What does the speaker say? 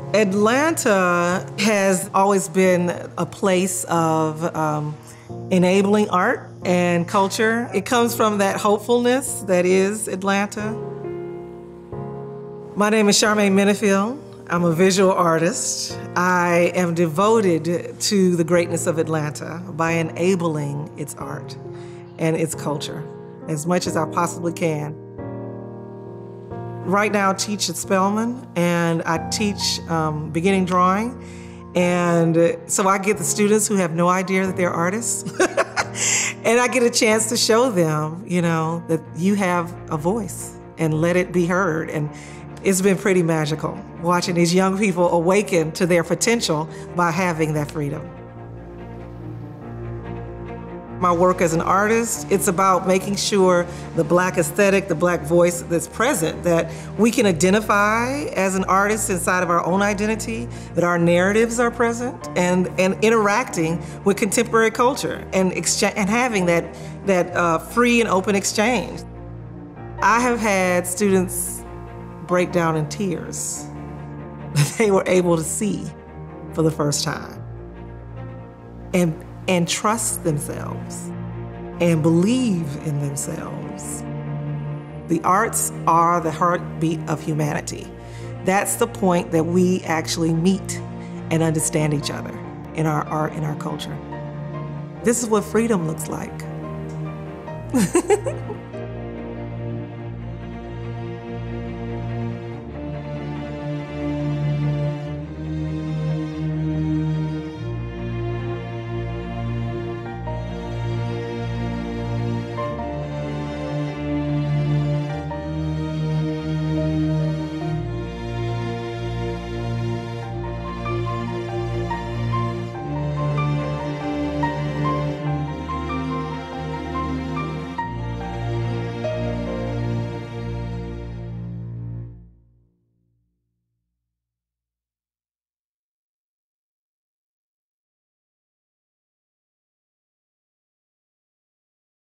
Atlanta has always been a place of enabling art and culture. It comes from that hopefulness that is Atlanta. My name is Charmaine Minniefield. I'm a visual artist. I am devoted to the greatness of Atlanta by enabling its art and its culture as much as I possibly can. Right now I teach at Spelman, and I teach beginning drawing. And so I get the students who have no idea that they're artists. And I get a chance to show them, that you have a voice and let it be heard. And it's been pretty magical watching these young people awaken to their potential by having that freedom. My work as an artist, it's about making sure the Black aesthetic, the Black voice that's present, that we can identify as an artist inside of our own identity, that our narratives are present, and interacting with contemporary culture and having that free and open exchange. I have had students break down in tears that they were able to see for the first time. And trust themselves and believe in themselves. The arts are the heartbeat of humanity. That's the point that we actually meet and understand each other in our art, in our culture. This is what freedom looks like.